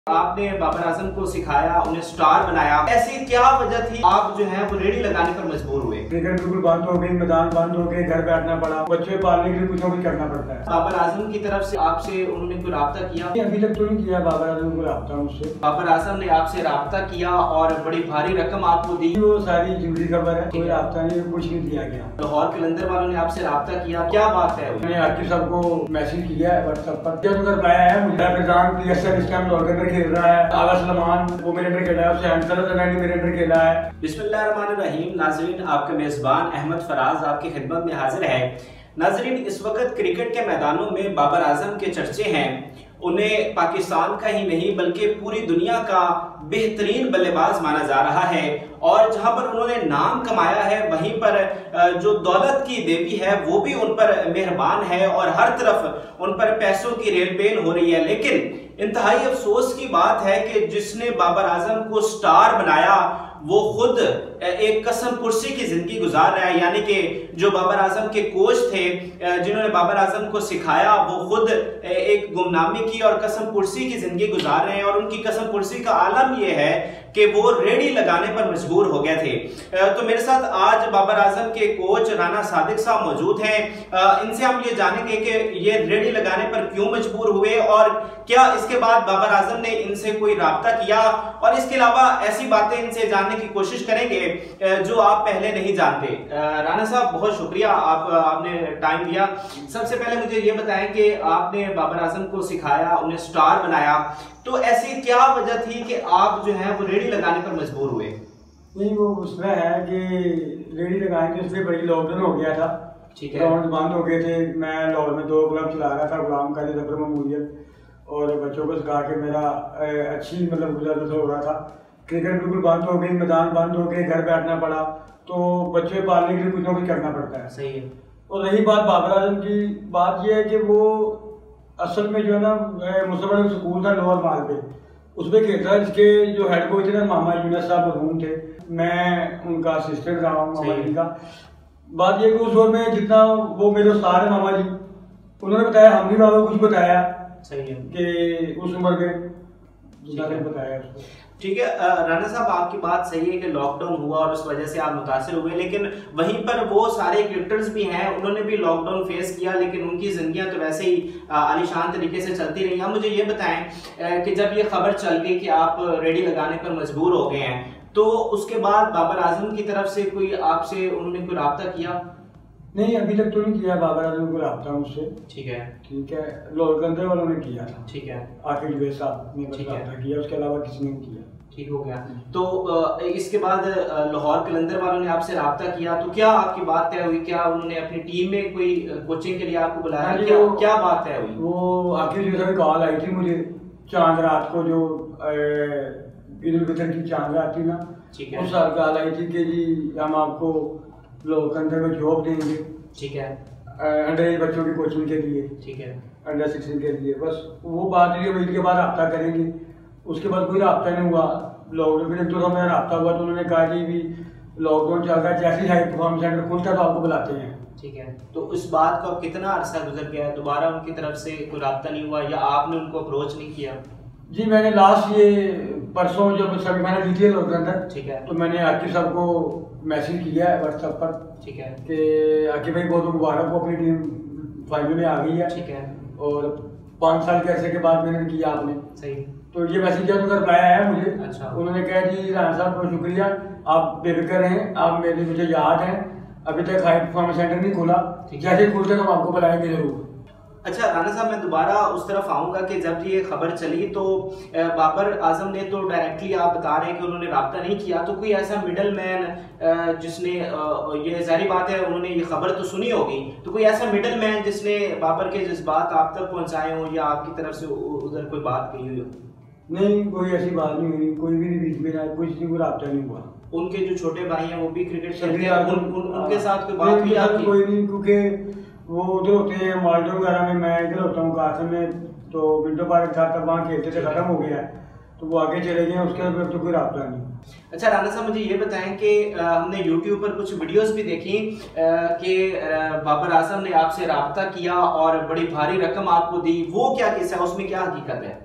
आपने बाबर आजम को सिखाया, उन्हें स्टार बनाया, ऐसी क्या वजह थी आप जो है वो रेडी लगाने पर मजबूर हुए? क्रिकेट बिल्कुल बंद हो गई, मैदान बंद हो गए, घर बैठना पड़ा, बच्चे पालने के लिए कुछ ना कुछ करना पड़ता है। बाबर आजम की तरफ से आपसे उन्होंने कोई राब्ता किया? अभी तक तो नहीं किया बाबर आजम को राब्ता मुझसे। बाबर आजम ने आपसे राब्ता किया और बड़ी भारी रकम आपको दी? वो सारी झूठी खबर है, कोई राब्ता नहीं, कुछ नहीं दिया गया। लाहौर कलंदर वालों ने आपसे राब्ता किया, क्या बात है? मैंने आकिब साहब को मैसेज किया है व्हाट्सएप पर, जब उधर आया है मुझे प्रधान इस टाइम लाहौर के अंदर खेल रहा है, आगा सलमान वो मेरे अंदर खेला है, उससे अंसर मेरे अंदर खेला है। बिस्मिल्लाहिर्रहमानिर्रहीम। नाज़रीन, आपका मेजबान अहमद फराज आपकी खिदमत में हाजिर है। नाज़रीन, इस वक्त क्रिकेट के मैदानों में बाबर आजम के चर्चे हैं। उन्हें पाकिस्तान का ही नहीं बल्कि पूरी दुनिया का बेहतरीन बल्लेबाज माना जा रहा है और जहां पर उन्होंने नाम कमाया है वहीं पर जो दौलत की देवी है वो भी उन पर मेहरबान है और हर तरफ उन पर पैसों की रेलपेल हो रही है। लेकिन इंतहाई अफसोस की बात है कि जिसने बाबर आजम को स्टार बनाया वो खुद एक कसम पुरसी की जिंदगी गुजार रहा है। यानी कि जो बाबर आजम के कोच थे, जिन्होंने बाबर आजम को सिखाया, वो खुद एक गुमनामी की और कसम पुरसी की जिंदगी गुजार रहे हैं और उनकी कसम पुरसी का आलम यह है कि वो रेडी लगाने पर मजबूर हो गए थे। तो मेरे साथ आज बाबर आजम के कोच राना सादिक साहब मौजूद हैं। इनसे हम ये जानेंगे कि ये रेडी लगाने पर क्यों मजबूर हुए और क्या इसके बाद बाबर आजम ने इनसे कोई राब्ता किया, और इसके अलावा ऐसी बातें इनसे जानने की कोशिश करेंगे जो आप पहले नहीं जानते। राना साहब, बहुत शुक्रिया आपने टाइम दिया। सबसे पहले मुझे ये बताएं कि आपने बाबर आजम को सिखाया, उन्हें स्टार बनाया, तो ऐसी क्या वजह थी कि आप जो है वो रेडी लगाने पर मजबूर हुए? नहीं, वो उसमें है कि रेडी लगाएंगे इसलिए बड़ी लॉकडाउन हो गया था, ठीक है, ग्राउंड बंद हो गए थे। मैं लाहौर में 2 क्लब चला रहा था, गुलाम काजी जफर ममूरियत, और बच्चों को सिखा के मेरा अच्छी गुजर हो रहा था। क्रिकेट बिल्कुल बंद हो गई, मैदान बंद हो गए, घर बैठना पड़ा, तो बच्चे पालने के लिए कुछ ना कुछ करना पड़ता है। सही है। और रही बात बाबर आजम की, बात यह है कि वो असल में जो है ना मुसलमान स्कूल था लोअर माल पे, उसमें खेलता है, जिसके जो हेड कोच थे ना मामा यूनस साहब मरहूम थे, मैं उनका असिस्टेंट रहा हूँ मामा जी का। बात यह कि उस दौर में जितना वो मेरे उस्ताद है मामा जी, उन्होंने बताया, हम भी बाबा कुछ बताया। सही है कि उस उम्र में बताया उसको। ठीक है राना साहब, आपकी बात सही है कि लॉकडाउन हुआ और उस वजह से आप मुतासिर हुए, लेकिन वहीं पर वो सारे क्रिकेटर्स भी हैं, उन्होंने भी लॉकडाउन फेस किया, लेकिन उनकी जिंदगियां तो वैसे ही आलीशान तरीके से चलती रही। मुझे ये बताएं कि जब ये खबर चल गई कि आप रेडी लगाने पर मजबूर हो गए हैं, तो उसके बाद बाबर आजम की तरफ से कोई आपसे उन्होंने कोई राब्ता किया? नहीं, अभी तक तो नहीं किया बाबर आजम को राब्ता मुझसे। ठीक है, ठीक है, लाहौर कलंदर वालों ने किया था। ठीक है, आकिब साहब ने राब्ता किया, उसके अलावा किसी ने किया। ठीक हो गया। तो इसके बाद लाहौर कलंदर वालों ने आपसे राब्ता किया, तो क्या आपकी बात तय हुई? क्या उन्होंने अपनी टीम में कोई कोचिंग के लिए आपको बुलाया? क्या बात तय हुई? वो आकिब साहब की कॉल आई थी मुझे चांद रात को, जो ईद उल फितर की चांद रात थी ना, ठीक है, उस साल कॉल आई थी कि जी हम आपको लाहौर कलंदर में जॉब देंगे। ठीक है, अंडर एज बच्चों की कोचिंग के लिए। ठीक है, अंडर 16 के लिए। बस वो बात हुई, ईद के बाद राब्ता करेंगे। उसके बाद कोई राब्ता नहीं हुआ। लॉकडाउन के तो मेरा राब्ता हुआ, तो उन्होंने कहा कि भी लॉकडाउन चल रहा है, जैसे ही हाई परफॉर्मेंस सेंटर खुलता है तो आपको बुलाते हैं। ठीक है, तो इस बात का कितना अरसा गुजर गया है, दोबारा उनकी तरफ से कोई राब्ता नहीं हुआ या आपने उनको अप्रोच नहीं किया? जी, मैंने लास्ट ये परसों जब सेमीफाइनल जीती है लॉकडाउन, ठीक है, तो मैंने आकिब साहब को मैसेज किया है व्हाट्सएप पर, ठीक है, कि आकिब भाई बहुत मुबारक हो, अपनी टीम फाइनल में आ गई है। ठीक है, और 5 साल के अरसे के बाद मैंने किया आपने। सही। तो ये मैसेज जब उनका रिप्लाई आया मुझे। अच्छा। उन्होंने कहा जी राना साहब बहुत शुक्रिया, आप बेफिक्र रहें, आप मुझे याद हैं, अभी तक हाई परफॉर्मेंस सेंटर नहीं खुला, जैसे खुलते तो हम आपको बुलाएंगे जरूर। अच्छा राना साहब, मैं दोबारा उस तरफ आऊंगा कि जब ये खबर चली तो बाबर आजम ने तो डायरेक्टली आप बता रहे हैं कि उन्होंने राब्ता नहीं किया, तो कोई ऐसा मिडल मैन जिसने ये जाहिर बात है उन्होंने ये खबर तो सुनी होगी, तो कोई ऐसा मिडल मैन जिसने बाबर के जज्बात आप तक पहुंचाए हो या आपकी तरफ से उधर कोई बात कही हुई हो? नहीं, कोई ऐसी बात नहीं हुई, कोई भी बीच में ना कुछ कोई राब्ता नहीं हुआ। उनके जो छोटे भाई हैं वो भी क्रिकेट खेलते हैं, उनके साथ कोई बात हुई आपकी? कोई नहीं, क्योंकि वो उधर होते हैं मालडो वगैरह में, मैं इधर होता हूँ कासम में, तो विंडो पार्क था तब वहाँ खेलते थे, खत्म हो गया है, तो वो आगे चले गए, उसके बाद तो कोई राब्ता नहीं। अच्छा राना साहब, मुझे ये बताएं कि हमने YouTube पर कुछ वीडियोस भी देखी कि बाबर आजम ने आपसे राब्ता किया और बड़ी भारी रकम आपको दी, वो क्या किस्सा है, उसमें क्या हकीकत है?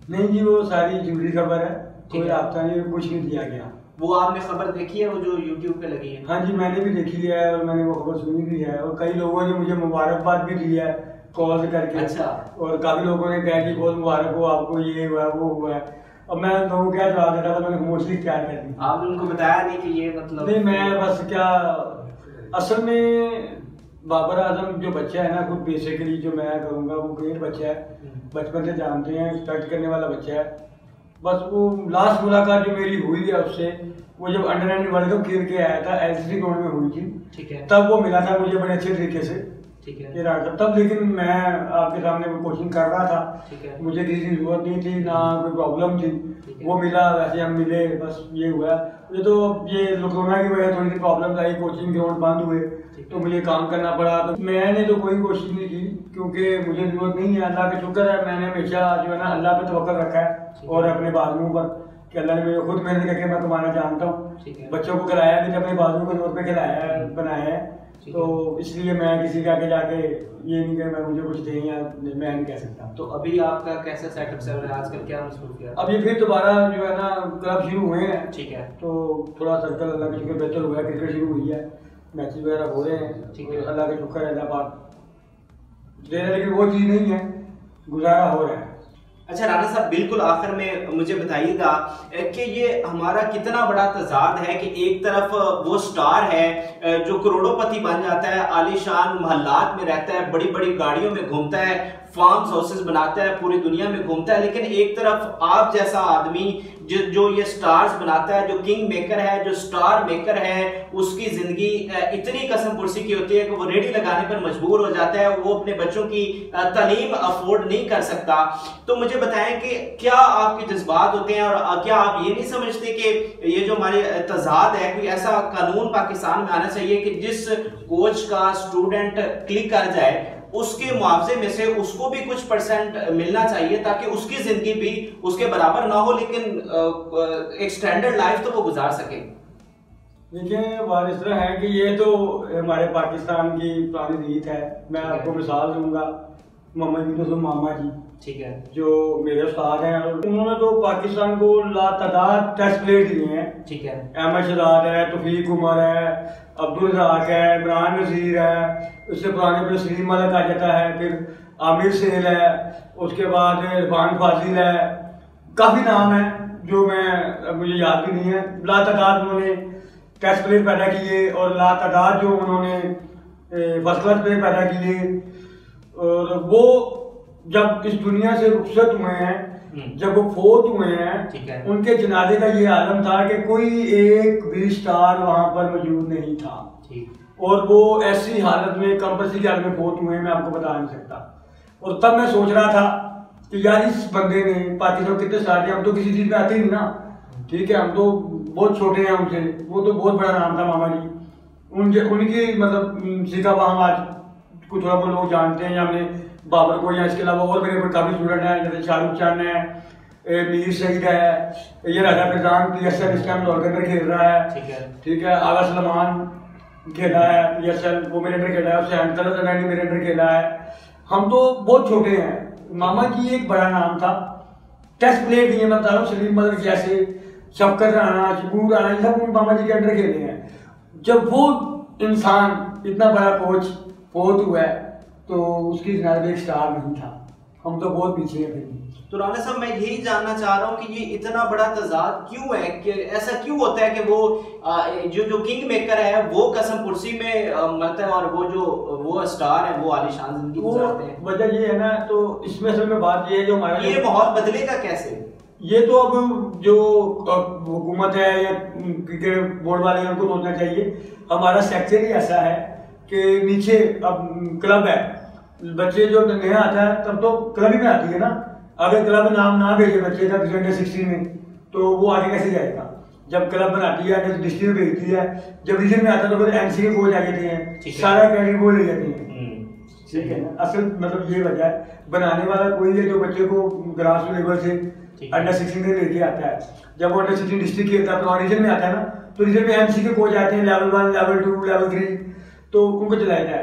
नहीं जी, वो सारी झूठी खबर है, कोई रास्ता नहीं, कुछ नहीं दिया गया। वो आपने खबर देखी है, वो जो यूट्यूब पे लगी है? हाँ जी, मैंने भी देखी है और मैंने वो खबर सुनी भी है, और कई लोगों ने मुझे मुबारकबाद भी दी है कॉल करके। अच्छा। और काफी लोगों ने कहा कि बहुत मुबारक हो आपको, ये हुआ वो हुआ है। अब मैं लोगों को क्या जवाब देता था, मैंने खामोशी इख्तियार कर दी। आपने उनको बताया नहीं कि ये मतलब? नहीं, मैं बस क्या, असल में बाबर आजम जो बच्चा है ना, खुद बेसिकली जो मैं कहूँगा वो ग्रेट बच्चा है, बचपन से जानते हैं, रिस्पेक्ट करने वाला बच्चा है। बस वो लास्ट मुलाकात जो मेरी हुई है उससे, वो जब अंडर-19 वर्ल्ड कप खेल के आया था, एलसीसी ग्राउंड में हुई थी। ठीक है। तब वो मिला था मुझे बड़े अच्छे तरीके से। ठीक है। ये रहा तब, लेकिन मैं आपके सामने वो कोचिंग कर रहा था। ठीक है। मुझे किसी की जरूरत नहीं थी, ना कोई प्रॉब्लम थी। वो मिला, वैसे हम मिले, बस ये हुआ। ये तो ये कोरोना की वजह से थोड़ी सी प्रॉब्लम आई, कोचिंग ग्राउंड बंद हुए तो मुझे काम करना पड़ा। तो मैंने तो कोई कोशिश नहीं की, क्योंकि मुझे जरूरत नहीं है। अल्लाह का शुक्र है, मैंने हमेशा जो है ना अल्लाह पे तवक्कल रखा है और अपने बाजुओं पर, कि अल्लाह ने मुझे खुद मेहनत करके मैं कमाना जानता हूँ। बच्चों को खिलाया भी, अपने बाजुओं के जोर पे खिलाया है, बनाया है। तो इसलिए मैं किसी के आगे जाके ये नहीं कि मैं मुझे कुछ दे, या मैं नहीं कह सकता। तो अभी आपका कैसा सेटअप चल रहा है आजकल, क्या मसरूफियत? अभी फिर दोबारा जो है ना क्लब शुरू हुए हैं। ठीक है। तो थोड़ा सर्कल अल्लाह के शुक्र बेहतर हुआ है, क्रिकेट शुरू हुई है, मैचेस वगैरह हो रहे हैं। ठीक है। अल्लाह का शुक्र है, अल्लाह पाक दे रहा है, लेकिन वो चीज़ नहीं है, गुजारा हो रहा है। अच्छा राना साहब, बिल्कुल आखिर में मुझे बताइएगा कि ये हमारा कितना बड़ा तजाद है कि एक तरफ वो स्टार है जो करोड़ोंपति बन जाता है, आलीशान महल्लात में रहता है, बड़ी बड़ी गाड़ियों में घूमता है, फार्म हाउसेस बनाता है, पूरी दुनिया में घूमता है, लेकिन एक तरफ आप जैसा आदमी जो ये स्टार्स बनाता है, जो किंग मेकर है, जो स्टार मेकर है, उसकी जिंदगी इतनी कसम पुरसी की होती है कि वो रेडी लगाने पर मजबूर हो जाता है, वो अपने बच्चों की तालीम अफोर्ड नहीं कर सकता। तो मुझे बताएं कि क्या आपके जज्बात होते हैं, और क्या आप ये नहीं समझते कि ये जो हमारे तजाद है, कोई ऐसा कानून पाकिस्तान में आना चाहिए कि जिस कोच का स्टूडेंट क्लिक कर जाए उसके मुआवजे में से उसको भी कुछ परसेंट मिलना चाहिए, ताकि उसकी जिंदगी भी उसके बराबर ना हो, लेकिन एक स्टैंडर्ड लाइफ तो वो गुजार सके। देखिए, बात इस तरह है कि ये तो हमारे पाकिस्तान की पुरानी रीत है। मैं आपको मिसाल दूंगा, मोहम्मद यूनुस मामा जी, ठीक है, जो मेरे उस्ताद हैं, उन्होंने तो पाकिस्तान को लातादाद टेस्ट प्लेयर दिए हैं। ठीक है। अहमद शहजाद है, तौफीक उमर है, अब्दुल रज़ाक है, इमरान नज़ीर है, उससे पुराने पे सलीम मलिक आ जाता है, फिर आमिर सेल है, उसके बाद इरफान फाजिल है, काफ़ी नाम है जो मुझे याद भी नहीं है। लातादाद उन्होंने टेस्ट प्लेयर पैदा किए, और लातादाद जो उन्होंने फर्स्ट क्लास प्लेयर पैदा किए। और वो जब इस दुनिया से रुखसत हुए हैं, जब वो फोत हुए हैं, उनके जनाजे का ये आलम था कि कोई एक भी स्टार वहां पर मौजूद नहीं था, और वो ऐसी हालत में, कंपल्सरी की हालत में फोत हुए हैं, मैं आपको बता नहीं सकता। और तब मैं सोच रहा था कि यार इस बंदे ने पाकिस्तान कितने स्टार थे, हम तो किसी चीज में आते ही नहीं ना। ठीक है, हम तो बहुत छोटे हैं उनसे, वो तो बहुत बड़ा नाम था मामा जी, उनकी मतलब सीखा वहां आज कुछ थोड़ा बहुत लोग जानते हैं, या हमने बाबर को, या इसके अलावा और मेरे काफी स्टूडेंट हैं, जैसे शाहरुख खान है, मीर सईद है, ये राजा फैजान PSL इस टाइम लाहौर के अंदर खेल रहा है। ठीक है। आगा सलमान खेला है PSL, वो मेरे अंदर खेला है, उससे अंतर मेरे अंदर खेला है। हम तो बहुत छोटे हैं, मामा जी एक बड़ा नाम था, टेस्ट प्लेयर दिए, मैं बता रहा हूँ, सलीम मलिक जैसे, शफकत राणा, शकूर राणा, सब मामा जी के अंदर खेले हैं। जब वो इंसान इतना बड़ा कोच फोत हुआ है, तो उसकी जनाब एक स्टार नहीं था, हम तो बहुत पीछे हैं फिर। तो राना साहब, मैं यही जानना चाह रहा हूँ कि ये इतना बड़ा तजाद क्यों है, कि ऐसा क्यों होता है कि वो जो किंग मेकर है वो कसम पुरसी में मरता है, और वो स्टार है वो आलीशान जिंदगी गुजारते हैं। वजह ये है ना, तो इसमें असल में बात ये है, जो हमारा ये माहौल बदलेगा कैसे? ये तो अब जो हुकूमत है या क्रिकेट बोर्ड वाले हैं, उनको सोचना चाहिए। हमारा सेक्टर ही ऐसा है कि नीचे अब क्लब है, बच्चे जो नया आता है तब तो क्लब ही में आती है ना। अगर क्लब नाम ना भेजे बच्चे का अंडर-16 में, तो वो आगे कैसे जाएगा? जब क्लब बनाती है, जब डिस्ट्रिक्ट में भेजती है, जब रीजन में आता है तो फिर MC के कोच आ जाते हैं, सारा क्रेडिट वो ले जाते हैं। ठीक है ना, असल मतलब ये वजह है, बनाने वाला कोई है जो बच्चे को ग्रास लेवल से अंडर-16 में लेके आता है। जब वो अंडर-16 डिस्ट्रिक्ट खेलता है तो रीजन में आता है ना, तो रीजन में MC के कोच आते हैं, लेवल 1, लेवल 2, लेवल 3, तो उनको चलाया जाए।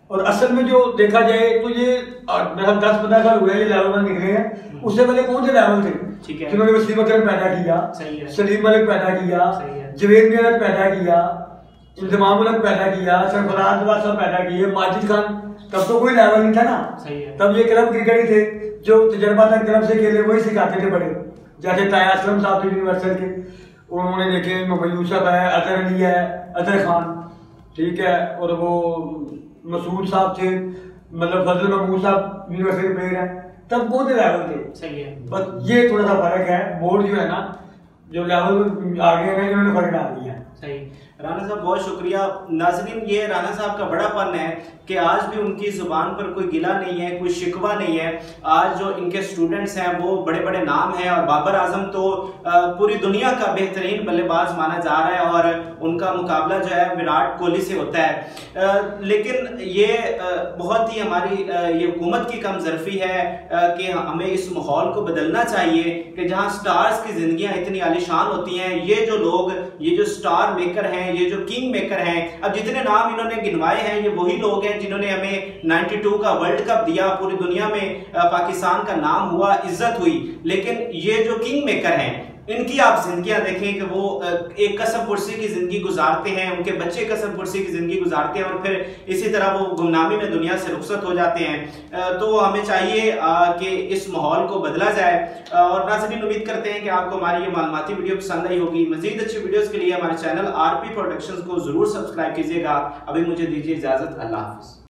और असल में जो देखा जाए तो ये 10-15 साल हुए ये लेवल में निकले हैं। उससे पहले कौन से लेवल थे जिन्होंने वसीम अकरम पैदा किया, सलीम मलिक पैदा किया, जवेद मियां पैदा किया, इंतजाम मलिक पैदा किया, सरफराज वासा पैदा किए, माजिद खान, तब तो कोई लेवल नहीं था ना। तब ये क्लब क्रिकेट ही थे जो तजर्बा तक क्लब से खेले वही सिखाते थे बड़े। जैसे ताया असलम साहब थे यूनिवर्सल के, उन्होंने देखे मोहम्मद यूसुफ है, अजहर अली है, अजहर खान, ठीक है, और वो मसूद साहब थे, मतलब फजल महमूद साहब यूनिवर्सिटी प्लेयर हैं। तब कौन से लेवल थे? सही है, बस ये थोड़ा सा फर्क है। बोर्ड जो है ना, जो लेवल आ गए हैं इन्होंने फर्क डाल दिया है। सही। राना साहब बहुत शुक्रिया। नाजरीन, ये राना साहब का बड़ापन है कि आज भी उनकी जुबान पर कोई गिला नहीं है, कोई शिकवा नहीं है। आज जो इनके स्टूडेंट्स हैं वो बड़े बड़े नाम हैं, और बाबर आजम तो पूरी दुनिया का बेहतरीन बल्लेबाज माना जा रहा है, और उनका मुकाबला जो है विराट कोहली से होता है। लेकिन ये बहुत ही हमारी ये हुकूमत की कमजरफी है कि हमें इस माहौल को बदलना चाहिए कि जहाँ स्टार्स की जिंदगियाँ इतनी आलीशान होती हैं। ये जो लोग, ये जो स्टार मेकर हैं, ये जो किंग मेकर हैं, अब जितने नाम इन्होंने गिनवाए हैं ये वही लोग हैं जिन्होंने हमें 92 का वर्ल्ड कप दिया, पूरी दुनिया में पाकिस्तान का नाम हुआ, इज्जत हुई। लेकिन ये जो किंग मेकर हैं इनकी आप जिंदगियां देखें कि वो एक कसम पुरसी की जिंदगी गुजारते हैं, उनके बच्चे कसम पुरसी की जिंदगी गुजारते हैं, और फिर इसी तरह वो गुमनामी में दुनिया से रुखसत हो जाते हैं। तो हमें चाहिए कि इस माहौल को बदला जाए। और नाज़रीन, उम्मीद करते हैं कि आपको हमारी ये मालूमाती वीडियो पसंद आई होगी। मजीद अच्छी वीडियोस के लिए हमारे चैनल RP प्रोडक्शंस को जरूर सब्सक्राइब कीजिएगा। अभी मुझे दीजिए इजाजत, अल्लाह हाफिज।